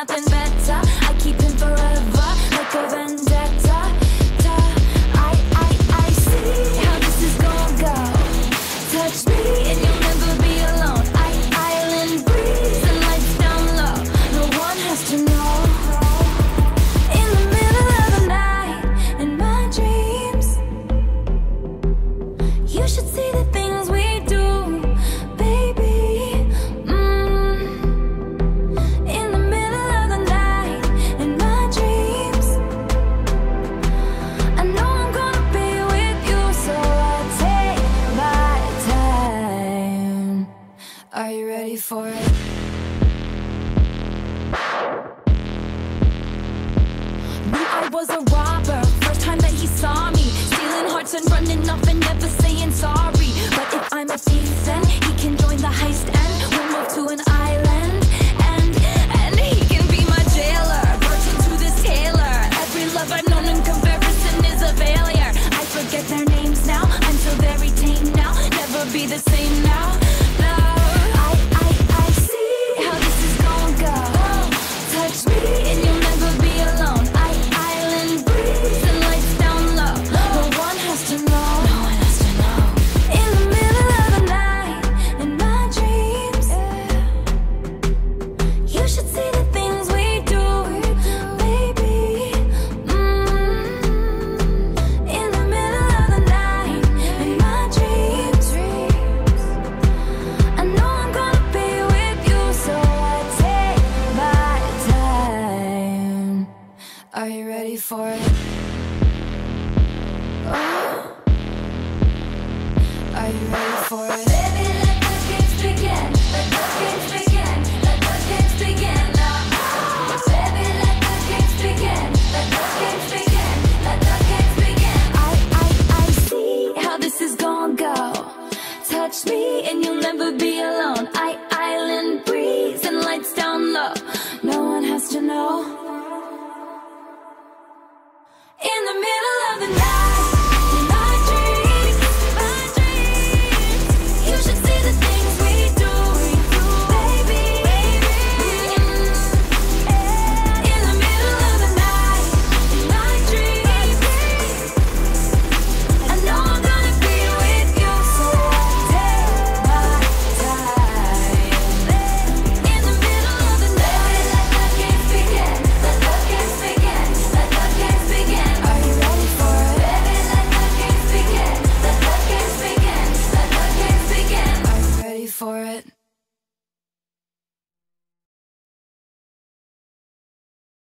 nothing better. I keep him forever, like a vendetta. I see how this is gonna go. Touch me and you'll never be alone. Island breeze and lights down low. No one has to know. In the middle of the night, in my dreams, you should see the things we do, baby. In the middle of the night, in my dreams, I know I'm gonna be with you, so I take my time. Are you ready for it? Knew I was a robber, first time that he saw me, stealing hearts and running off and never saying sorry. But if I'm a thief, then he can join the heist and we'll move to an island. And he can be my jailer, virgin to this tailor. Every love I've known in comparison is a failure. I forget their names now, I'm so very tame now. Never be the same now. No, I see how this is gonna go. Touch me and you'll never be alone. Island breeze and lights down low. No one has to know. No one has to know. In the middle of the night, in my dreams, you should see the things we do, baby. In the middle of the night, in my dreams, I know I'm gonna be with you, so I take my time. Are you ready for it? Oh. Are you ready for it?